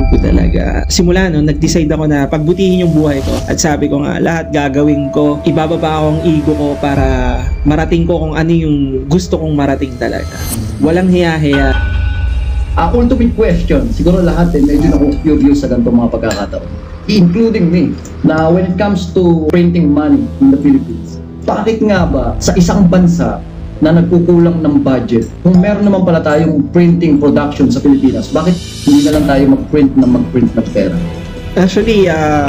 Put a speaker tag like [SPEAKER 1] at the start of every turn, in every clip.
[SPEAKER 1] ko talaga. Simula no, nag-decide ako na pagbutihin yung buhay ko at sabi ko nga, lahat gagawin ko. Ibababa ako ang ego ko para marating ko kung ano yung gusto kong marating talaga. Walang hiya-hiya.
[SPEAKER 2] Ultimate question, siguro lahat medyo na-curious sa ganitong mga pagkakataon, including me, na when it comes to printing money in the Philippines, bakit nga ba sa isang bansa na nagkukulang ng budget, kung meron naman pala tayong printing production sa Pilipinas, bakit hindi na lang tayo mag-print ng pera?
[SPEAKER 1] Actually,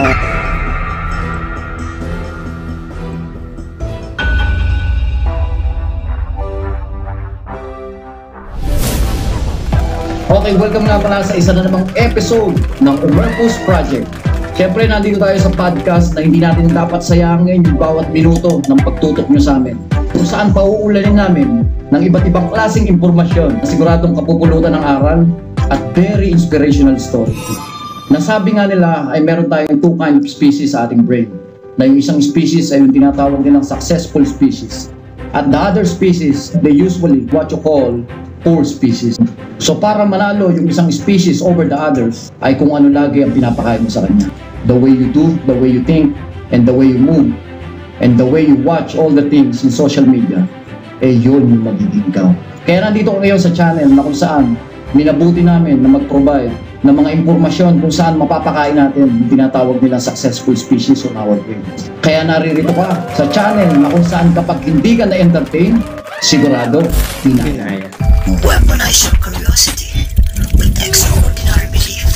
[SPEAKER 2] Okay, welcome nga pala sa isa na namang episode ng Umerpus Project. Siyempre, nandito tayo sa podcast na hindi natin dapat sayangin yung bawat minuto ng pagtutok nyo sa amin. Kung saan pauulanin namin ng iba't ibang klaseng impormasyon na siguradong kapupulutan ng aral at very inspirational story. Nasabi nga nila ay meron tayong two kind of species sa ating brain. Na yung isang species ay yung tinatawag nilang successful species. At the other species, they usually what you call poor species. So para manalo yung isang species over the others ay kung ano lagi ang pinapakain mo sa kanya. The way you do, the way you think, and the way you move, and the way you watch all the things in social media, yun yung magiging ikaw. Kaya nandito ko ngayon sa channel na kung saan minabuti namin na mag-provide ng mga impormasyon kung saan mapapakain natin yung tinatawag nilang successful species on our brain. Kaya naririto ka sa channel na kung saan kapag hindi ka na-entertain, sigurado, hinaya.
[SPEAKER 3] Weaponize your curiosity with extraordinary belief.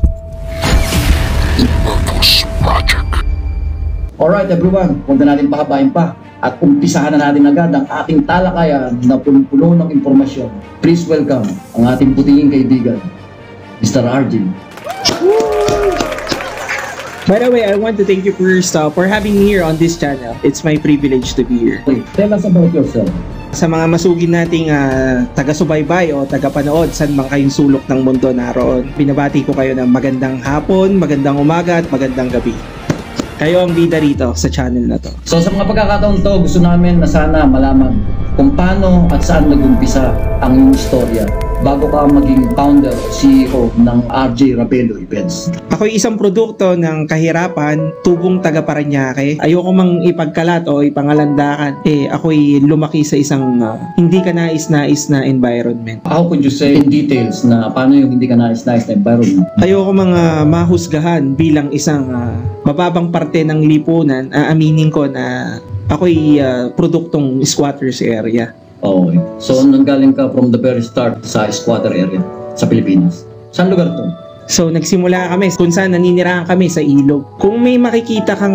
[SPEAKER 3] Umerpus Project.
[SPEAKER 2] Alright everyone, huwag na natin pahabain pa at umpisahan na natin agad ang ating talakayan na punong-puno ng impormasyon. Please welcome ang ating putinging kaibigan, Mr. RJ.
[SPEAKER 1] By the way, I want to thank you first for having me here on this channel. It's my privilege to be here.
[SPEAKER 2] Okay, tell us about yourself.
[SPEAKER 1] Sa mga masugid nating taga-subaybay o taga-panood saan man kayong sulok ng mundo naroon, binabati ko kayo ng magandang hapon, magandang umaga at magandang gabi. Kayo ang bida rito sa channel na to.
[SPEAKER 2] So sa mga pagkakataon to, gusto namin na sana malaman kung paano at saan nag-umpisa ang iyong istorya bago ka maging founder o CEO ng RJ Rabelo Events.
[SPEAKER 1] Ako'y isang produkto ng kahirapan, tubong taga Parañaque. Ayoko mang ipagkalat o ipangalandakan. Ako'y lumaki sa isang hindi ka nais-nais na environment.
[SPEAKER 2] How could you say in details na paano yung hindi ka nais-nais na environment?
[SPEAKER 1] Ayoko mga mahusgahan bilang isang mababang parte ng lipunan. Aminin ko na ako'y produktong squatters area.
[SPEAKER 2] Okay. So, nanggaling ka from the very start sa squatter area sa Pilipinas. Saan lugar to?
[SPEAKER 1] So, nagsimula kami kung saan naninirahan kami sa ilog. Kung may makikita kang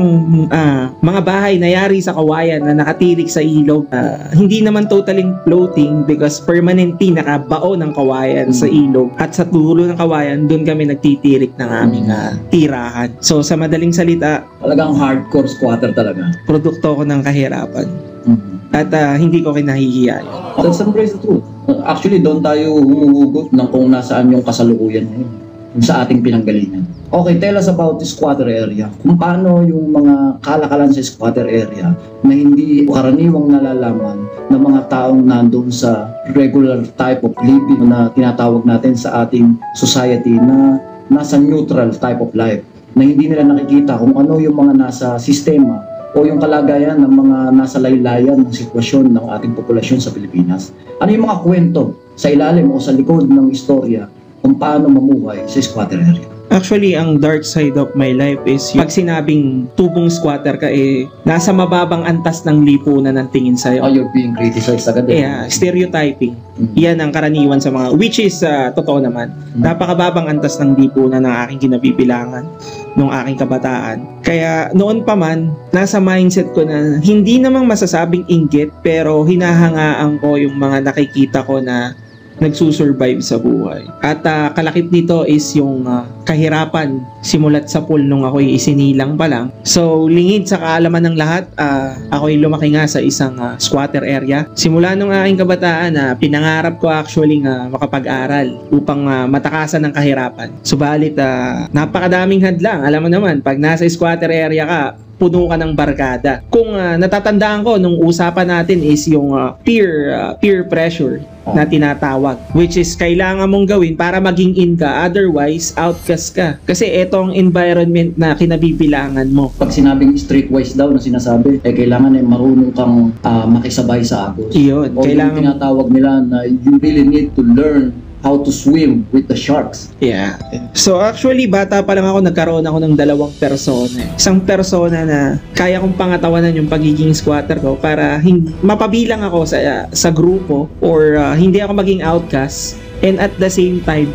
[SPEAKER 1] mga bahay na yari sa kawayan na nakatirik sa ilog, hindi naman totally floating because permanently nakabao ng kawayan sa ilog. At sa dulo ng kawayan, doon kami nagtitirik ng aming tirahan. So, sa madaling salita,
[SPEAKER 2] talagang hardcore squatter talaga.
[SPEAKER 1] Produkto ko ng kahirapan. At hindi ko kinahihiya yun.
[SPEAKER 2] That's embrace the truth. Actually, doon tayo humuhugot ng kung nasaan yung kasalukuyan ngayon sa ating pinanggalingan. Okay, tell us about the squatter area. Kung paano yung mga kalakalan sa squatter area na hindi karaniwang nalalaman ng mga taong nandun sa regular type of living na tinatawag natin sa ating society na nasa neutral type of life. Na hindi nila nakikita kung ano yung mga nasa sistema o yung kalagayan ng mga nasa laylayan ng sitwasyon ng ating populasyon sa Pilipinas. Ano yung mga kwento sa ilalim o sa likod ng istorya kung paano mamuhay sa squatter area?
[SPEAKER 1] Actually, ang dark side of my life is pag sinabing tubong squatter ka, nasa mababang antas ng lipunan ang tingin sa'yo.
[SPEAKER 2] Oh, you're being criticized agad.
[SPEAKER 1] Yeah, stereotyping. Yan ang karaniwan sa mga, which is totoo naman. Napakababang antas ng lipunan ng aking kinabibilangan nung aking kabataan. Kaya noon pa man, nasa mindset ko na hindi namang masasabing inggit, pero hinahangaan ko yung mga nakikita ko na nagsusurvive sa buhay. At kalakip nito is yung kahirapan simulat sa pool nung ako'y isinilang pa lang. So, lingid sa kaalaman ng lahat, ako'y lumaki nga sa isang squatter area. Simula nung aking kabataan, pinangarap ko actually makapag-aral upang matakasan ng kahirapan. Subalit, napakadaming hadlang. Alam mo naman, pag nasa squatter area ka, puno ka ng barkada. Kung natatandaan ko, nung usapan natin is yung peer pressure na tinatawag, which is kailangan mong gawin para maging in ka, otherwise outcast ka. Kasi etong environment na kinabibilangan mo.
[SPEAKER 2] Pag sinabing streetwise daw na sinasabi, kailangan marunong kang makisabay sa agos.
[SPEAKER 1] Iyon,
[SPEAKER 2] O yung tinatawag nila na you really need to learn how to swim with the sharks.
[SPEAKER 1] Yeah. So actually, bata pa lang ako, nagkaroon ako ng dalawang persona. Isang persona na kaya kong pangatawanan yung pagiging squatter ko para mapabilang ako sa grupo or hindi ako maging outcast. And at the same time,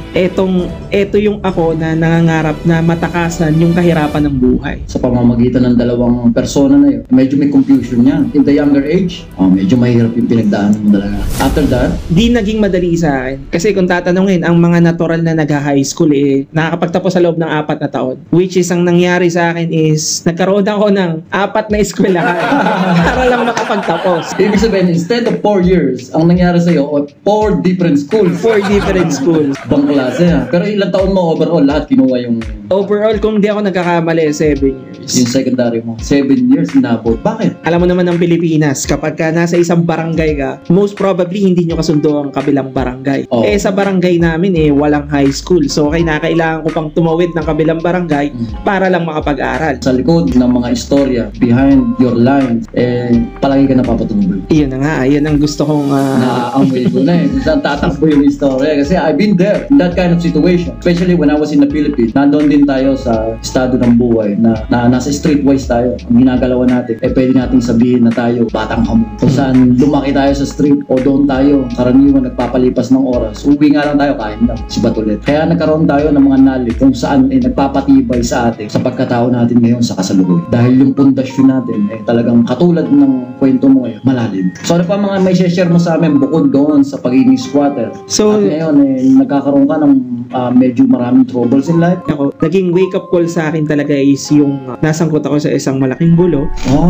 [SPEAKER 1] eto yung ako na nangangarap na matakasan yung kahirapan ng buhay.
[SPEAKER 2] Sa pamamagitan ng dalawang persona na yun, medyo may confusion yan. In the younger age, medyo mahirap yung pinagdaanan mo talaga. After that,
[SPEAKER 1] di naging madali sa akin. Kasi kung tatanungin, ang mga natural na nag-high school nakakapagtapos sa loob ng 4 na taon. Which is, ang nangyari sa akin is, nagkaroon ako ng 4 na eskwelahan para lang makapagtapos.
[SPEAKER 2] ibig sabihin, instead of 4 years, ang nangyari sa'yo, 4 different schools.
[SPEAKER 1] 4 different schools.
[SPEAKER 2] Bang klase ha. Pero ilang taon mo overall, lahat kinuha yung...
[SPEAKER 1] Overall, kung di ako nagkakamali, 7 years.
[SPEAKER 2] Yung secondary mo. 7 years inabot. Bakit?
[SPEAKER 1] Alam mo naman ng Pilipinas, kapag ka nasa isang barangay ka, most probably hindi nyo kasundo ang kabilang barangay.
[SPEAKER 2] Oh.
[SPEAKER 1] Sa barangay namin walang high school. So kailangan ko pang tumawid ng kabilang barangay para lang makapag-aral.
[SPEAKER 2] Sa likod ng mga istorya, behind your lines, palagi ka napapatuloy.
[SPEAKER 1] Iyon na nga, yan ang gusto kong...
[SPEAKER 2] Naaamoy ko na kung saan tatakbo yung istorya. Kasi I've been there in that kind of situation. Especially when I was in the Philippines. Nandun din tayo sa estado ng buhay na nasa streetwise tayo. Ang ginagalawan natin, pwede nating sabihin na tayo batang hamo. Kung saan lumaki tayo sa street o doon tayo karaniwan nagpapalipas ng oras. Uwi nga lang tayo, kain lang. Si Batulet. Kaya nagkaroon tayo ng mga knowledge kung saan nagpapatibay sa atin sa pagkatao natin ngayon sa kasalukuyan. Dahil yung pundasyon natin talagang katulad ng kwento mo ngayon, malalim. So ano pa mga may share mo sa amin bukod doon sa pagiging squatter?
[SPEAKER 1] So,
[SPEAKER 2] at ngayon nagkakaroon ka ng medyo maraming troubles in life.
[SPEAKER 1] Ako, naging wake-up call sa akin talaga is yung nasangkot ako sa isang malaking gulo.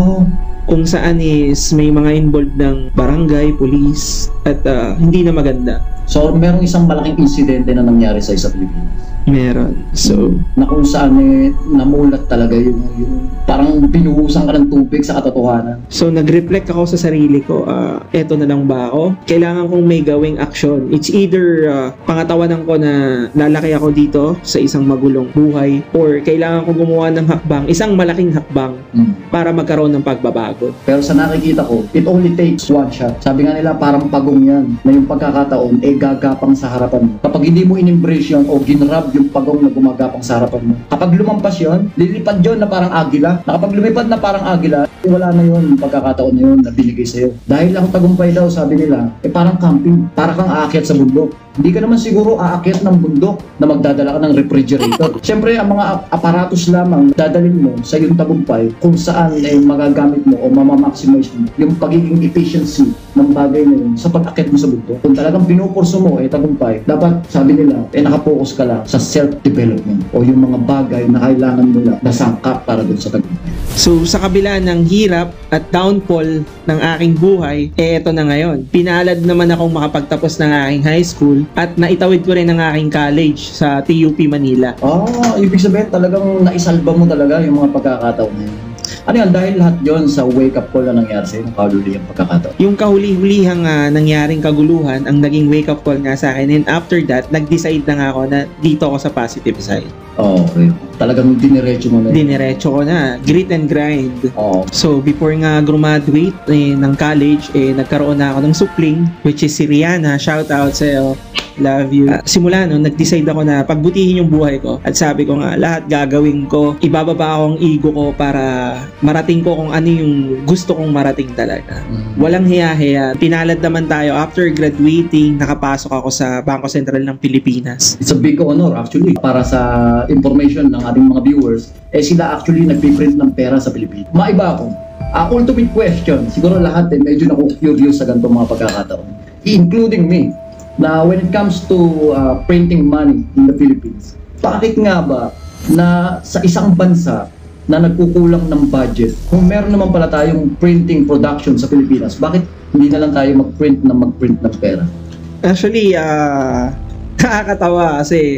[SPEAKER 1] Kung saan is may mga involved ng barangay, police, at hindi na maganda.
[SPEAKER 2] So, merong isang malaking insidente na nangyari sa Pilipinas.
[SPEAKER 1] Meron. So,
[SPEAKER 2] na kung saan namulat talaga yung parang binuhusan ka ng tubig sa katotohanan.
[SPEAKER 1] So, nag-reflect ako sa sarili ko. Eto na lang ba ako? Kailangan kong may gawing aksyon. It's either pangatawanan ko na lalaki ako dito sa isang magulong buhay or kailangan kong gumawa ng hakbang, isang malaking hakbang para magkaroon ng pagbabago.
[SPEAKER 2] Pero sa nakikita ko, it only takes one shot. Sabi nga nila parang pagong yan na yung pagkakataon gagapang sa harapan mo. Kapag hindi mo in-embrace yun o ginrab yung pagong na gumagapang sa harapan mo, kapag lumampas yun, lilipad yun na parang agila. Na kapag lumipad na parang agila, wala na yun yung pagkakataon na yun na binigay sa'yo. Dahil ang tagumpay daw, sabi nila, parang camping. Para kang aakyat sa bundok. Hindi ka naman siguro aakyat ng bundok na magdadala ka ng refrigerator. Siyempre, ang mga aparatos lamang dadalhin mo sa iyong tagumpay kung saan magagamit mo o mamamaximize mo yung pagiging efficiency ng bagay na yun sa pag-akyat mo sa bundok. Kung talagang pinupurso mo tagumpay, dapat, sabi nila, nakapokus ka lang sa self-development o yung mga bagay na kailangan mo lang na sangkap para dun sa tagumpay.
[SPEAKER 1] So, sa kabila ng hirap at downfall ng aking buhay, eto na ngayon. Pinalad naman akong makapagtapos ng aking high school at naitawid ko rin ang aking college sa TUP Manila.
[SPEAKER 2] Ibig sabihin talagang naisalba mo talaga yung mga pagkakataon na yun. Ano yan? Dahil lahat yun sa wake-up call na nangyari sa'yo, ng kahuli-hulihang pagkakataon.
[SPEAKER 1] Yung kahuli-hulihang nangyaring kaguluhan, ang naging wake-up call nga sa akin. And after that, nag-decide na nga ako na dito ako sa positive side.
[SPEAKER 2] Okay. Talagang diniretso mo na yun.
[SPEAKER 1] Diniretso ko na. Grit and grind.
[SPEAKER 2] So,
[SPEAKER 1] before nga graduate ng college, nagkaroon na ako ng supling, which is si Rihanna. Shout out sa'yo. Love you. Simula nun, nag-decide ako na pagbutihin yung buhay ko. At sabi ko nga, lahat gagawin ko. Ibababa akong ego ko para marating ko kung ano yung gusto kong marating talaga. Walang hiya-hiya. Pinalad naman tayo. After graduating, nakapasok ako sa Bangko Sentral ng Pilipinas.
[SPEAKER 2] It's a big honor actually. Para sa information ng ating mga viewers, sila actually nagpiprint ng pera sa Pilipinas. Maiba ako. Ultimate question. Siguro lahat medyo naku-curious sa ganitong mga pagkakataon. Including me. Na when it comes to printing money in the Philippines, bakit nga ba na sa isang bansa na nagkukulang ng budget, kung meron naman pala tayong printing production sa Pilipinas, bakit hindi na lang tayo magprint ng pera?
[SPEAKER 1] Actually, nakakatawa kasi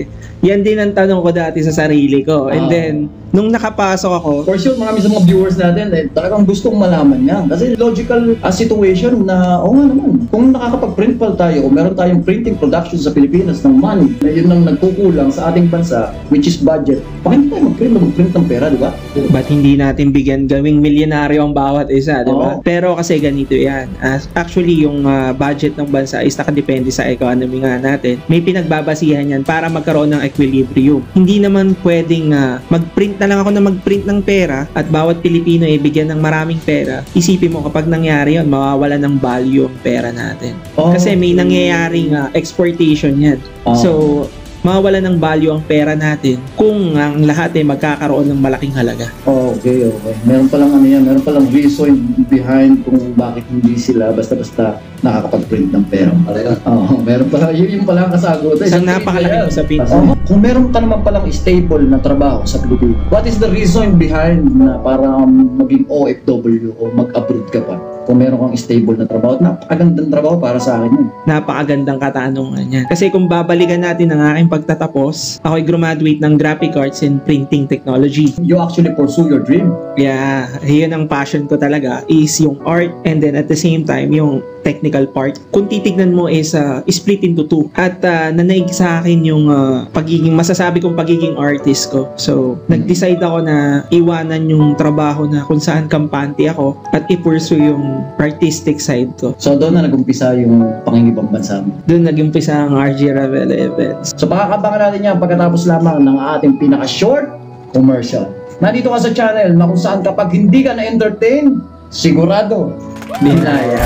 [SPEAKER 1] Yan din ang tanong ko dati sa sarili ko. And then, nung nakapasok ako,
[SPEAKER 2] For sure, marami sa mga viewers natin, talagang gustong malaman yan. Kasi logical situation na, nga naman, kung nakakapag-print pa tayo, kung meron tayong printing production sa Pilipinas ng money, na yun ang nagkukulang sa ating bansa, which is budget, bakit tayo mag-print ng pera, di ba?
[SPEAKER 1] ba't hindi natin bigyan gawing milyonaryo ang bawat isa, di ba? Pero kasi ganito yan. Actually, yung budget ng bansa is nakadepende sa economy nga natin. May pinagbabasihan yan para magkaroon ng equilibrium. Hindi naman pwedeng mag-print na lang ako na mag-print ng pera at bawat Pilipino ay bigyan ng maraming pera. Isipin mo kapag nangyari yun, mawawala ng value ang pera natin. Kasi may nangyayaring exportation yan. So, mawawala ng value ang pera natin kung ang lahat ay magkakaroon ng malaking halaga.
[SPEAKER 2] Okay. Meron palang reason behind kung bakit hindi sila basta-basta nakakapag-print ng pera. Meron pala, yun pala ang kasagot.
[SPEAKER 1] Isang napakalaking usapin.
[SPEAKER 2] Kung meron ka naman palang stable na trabaho sa Pilipinas, what is the reason behind na para maging OFW o mag-abroad ka pa? Kung meron kang stable na trabaho, napakagandang trabaho para sa akin yun.
[SPEAKER 1] Napakagandang katanungan yan. Kasi kung babalikan natin ang aking pagtatapos, ako'y graduate ng Graphic Arts and Printing Technology.
[SPEAKER 2] You actually pursue your dream.
[SPEAKER 1] Yeah, yun ang passion ko talaga is yung art and then at the same time yung technical part. Kung titignan mo is split into two. At nanaig sa akin yung masasabi kong pagiging artist ko. So, nag-decide ako na iwanan yung trabaho na kung saan kampante ako at i-pursue yung artistic side ko.
[SPEAKER 2] So, doon na nag-umpisa yung pangingibang bansa mo.
[SPEAKER 1] Doon nag-umpisa ang RG Ravela Events.
[SPEAKER 2] So, pakakabangan natin yan pagkatapos lamang ng ating pinaka-short commercial. Nandito ka sa channel na kung saan kapag hindi ka na-entertain, sigurado, binaya.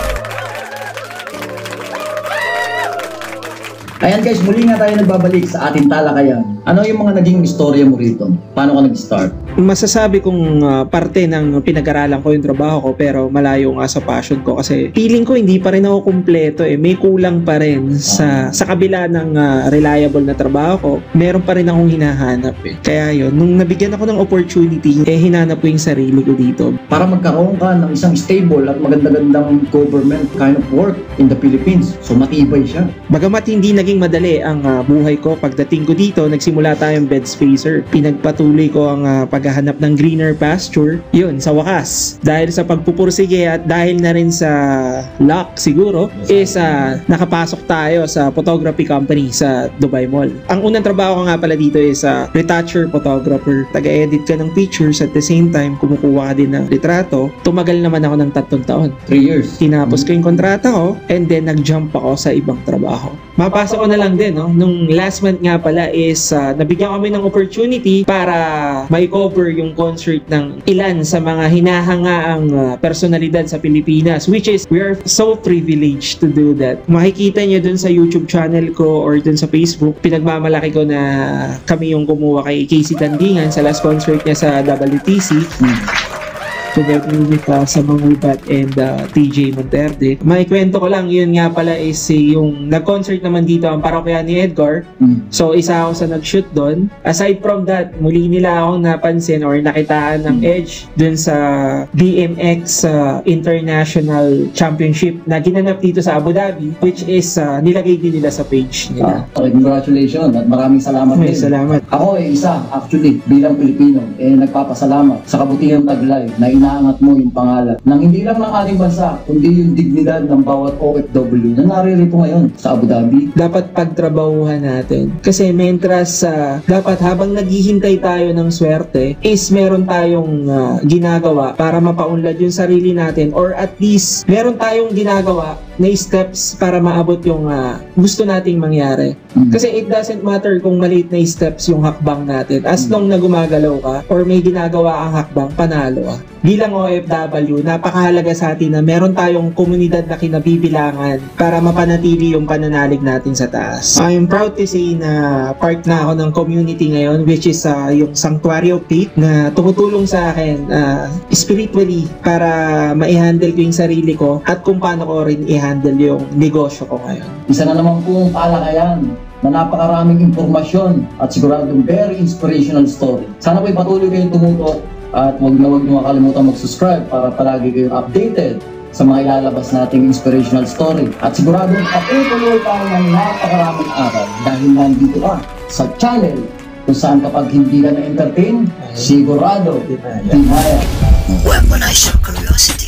[SPEAKER 2] Ayan guys, muli nga tayo nagbabalik sa ating talakayan. Ano yung mga naging istorya mo rito? Paano ka nag-start?
[SPEAKER 1] Masasabi kong parte ng pinag-aralan ko yung trabaho ko pero malayo nga sa passion ko kasi feeling ko hindi pa rin ako kumpleto eh. May kulang pa rin sa kabila ng reliable na trabaho ko. Meron pa rin akong hinahanap eh. Kaya yun, nung nabigyan ako ng opportunity, hinanap ko yung sarili ko dito.
[SPEAKER 2] Para magkaroon ka ng isang stable at maganda-gandang government kind of work in the Philippines. So matibay siya.
[SPEAKER 1] Bagamat hindi naging madali ang buhay ko, pagdating ko dito, nagsimula tayong bed spacer. Pinagpatuloy ko ang paghahanap ng greener pasture. Yun, sa wakas, dahil sa pagpupursige at dahil na rin sa luck siguro, is nakapasok tayo sa photography company sa Dubai Mall. Ang unang trabaho ko nga pala dito is retoucher photographer. Taga-edit ka ng pictures at the same time, kumukuha ka din ng litrato. Tumagal naman ako ng 3 taon.
[SPEAKER 2] 3 years.
[SPEAKER 1] Tinapos ko yung kontrata ko and then nag-jump ako sa ibang trabaho. Mapasok ko na lang din, no? Nung last month nga pala is nabigyan kami ng opportunity para ma-cover yung concert ng ilan sa mga hinahangaang personalidad sa Pilipinas, which is we are so privileged to do that. Makikita nyo dun sa YouTube channel ko or dun sa Facebook, pinagmamalaki ko na kami yung kumuha kay Casey Tandingan sa last concert niya sa WTC. Together with sa Mangubat and TJ Monterde. May kwento ko lang, yun nga pala is yung nag-concert naman dito ang parokya ni Edgar. So isa ako sa nag-shoot doon. Aside from that, muli nila akong napansin or nakitaan ng edge dun sa BMX International Championship na ginanap dito sa Abu Dhabi, which is nilagay din nila sa page nila.
[SPEAKER 2] Congratulations at maraming salamat din.
[SPEAKER 1] Salamat.
[SPEAKER 2] Ako isa, actually, bilang Pilipino, nagpapasalamat sa kabutihang taglay na inaangat mo yung pangalan ng hindi lang ng ating bansa, kundi yung dignidad ng bawat OFW na naririto ngayon sa Abu Dhabi.
[SPEAKER 1] Dapat pagtrabahuhan natin. Kasi mentras dapat habang naghihintay tayo ng swerte, is meron tayong ginagawa para mapaunlad yung sarili natin or at least meron tayong ginagawa na steps para maabot yung gusto nating mangyari. Kasi it doesn't matter kung maliit na steps yung hakbang natin. As long na gumagalaw ka or may ginagawa kang hakbang, panalo ka. Bilang OFW, napakahalaga sa atin na meron tayong komunidad na kinabibilangan para mapanatili yung pananalig natin sa taas. I'm proud to say na part na ako ng community ngayon, which is yung Sanctuary of Faith na tumutulong sa akin spiritually para ma-handle ko yung sarili ko at kung paano ko rin i-handle yung negosyo ko ngayon.
[SPEAKER 2] Isa na naman pong palakayan na napakaraming impormasyon at siguradong very inspirational story. Sana po'y patuloy kayong tumutok at huwag nyo makalimutan mag-subscribe para palagi kayong updated sa mga ilalabas nating inspirational story. At siguradong patuloy tayo ng napakaraming aral dahil nandito ka sa channel kung saan kapag hindi ka na-entertain, sigurado, timaya.
[SPEAKER 3] Weaponize your curiosity.